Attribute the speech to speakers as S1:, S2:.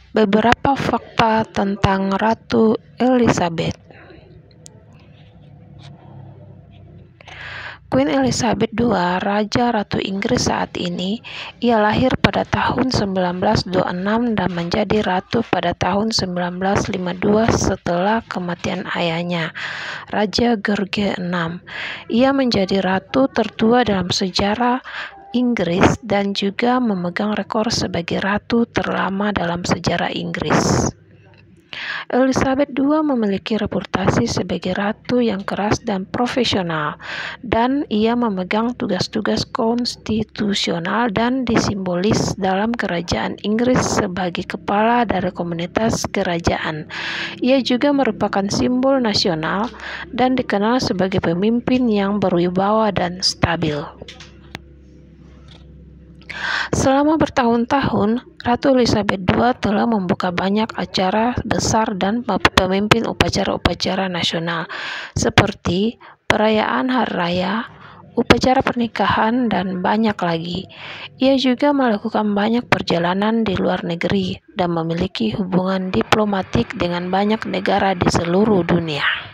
S1: Beberapa fakta tentang Ratu Elizabeth. Queen Elizabeth II, Raja Ratu Inggris saat ini. Ia lahir pada tahun 1926 dan menjadi ratu pada tahun 1952 setelah kematian ayahnya, Raja George VI. Ia menjadi ratu tertua dalam sejarah Inggris dan juga memegang rekor sebagai ratu terlama dalam sejarah Inggris. Elizabeth II memiliki reputasi sebagai ratu yang keras dan profesional, dan ia memegang tugas-tugas konstitusional dan disimbolis dalam kerajaan Inggris sebagai kepala dari komunitas kerajaan. Ia juga merupakan simbol nasional dan dikenal sebagai pemimpin yang berwibawa dan stabil. Selama bertahun-tahun, Ratu Elizabeth II telah membuka banyak acara besar dan memimpin upacara-upacara nasional, seperti perayaan hari raya, upacara pernikahan, dan banyak lagi. Ia juga melakukan banyak perjalanan di luar negeri dan memiliki hubungan diplomatik dengan banyak negara di seluruh dunia.